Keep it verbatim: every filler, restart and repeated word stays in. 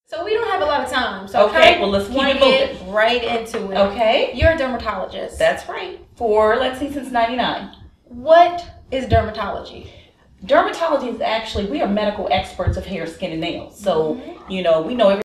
So we don't have a lot of time. So Okay, kind of well, let's keep wanna it moving. get right into it. Okay. You're a dermatologist. That's right. For, let's see, since ninety-nine. What is dermatology? Dermatology is actually, we are medical experts of hair, skin, and nails. So, mm-hmm. you know, we know everything.